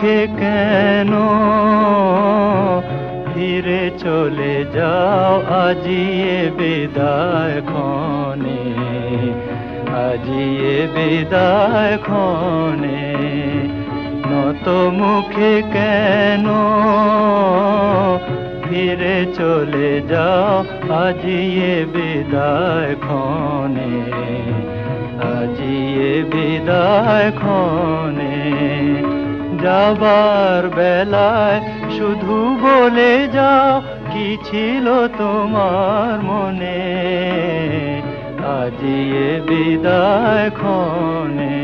মুখে কেন ফিরে চলে যাও আজিয়ে বিদায় ক্ষণে, আজিয়ে বিদায় ক্ষণে। নত মুখে কেন ফিরে চলে যাও আজিয়ে বিদায় ক্ষণে, আজিয়ে বিদায় ক্ষণে। যাবার বেলায় শুধু বলে যাও কি ছিল তোমার মনে, আজিয়ে বিদায় ক্ষণে।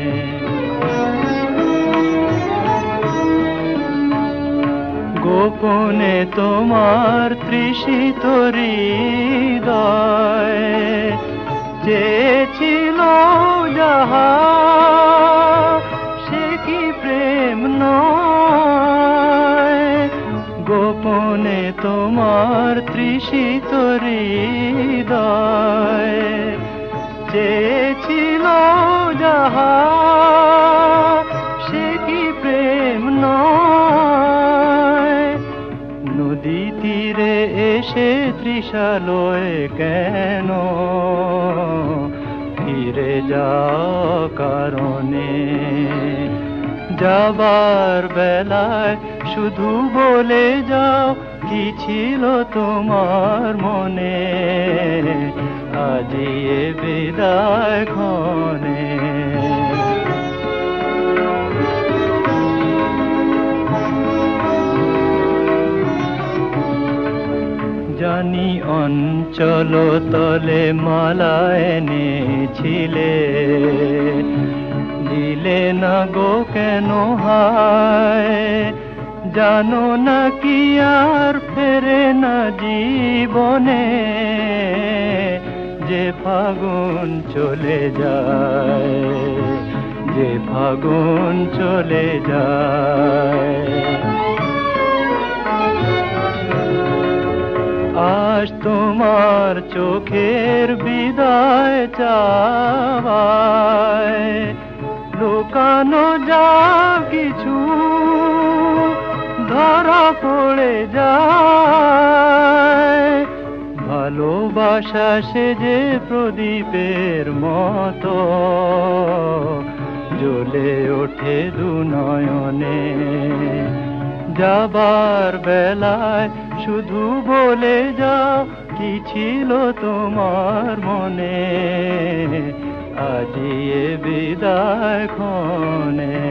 গোপনে তোমার তৃষিত হৃদয় চেয়েছিল যাহা, সে কি প্রেম নয়। গোপনে তোমার তৃষিত হৃদয় চেয়েছিল যাহা, সে কি প্রেম নয়। নদী তীরে এসে তৃষালয়ে কেন ফিরে যাও কারণে। যাবার বেলায় শুধু বলে যাও কি ছিল তোমার মনে, আজিয়ে বিদায় ক্ষণে। জানি অঞ্চল তলে মালা এনেছিলে, দিলে না গো কেন হায়। জানো না কি আর ফেরে না জীবনে, যে ফাগুন চলে যায়, যে ফাগুন চলে যায়। আজ তোমার চোখের বিদায় চাওয়ায় লুকানো যা কিছু ধরা পড়ে যায়। ভালোবাসা সে যে প্রদীপের মতো জ্বলে ওঠে দু নয়নে। যাবার বেলায় শুধু বলে যাও কি ছিল তোমার মনে, আজিয়ে বিদায় ক্ষণে।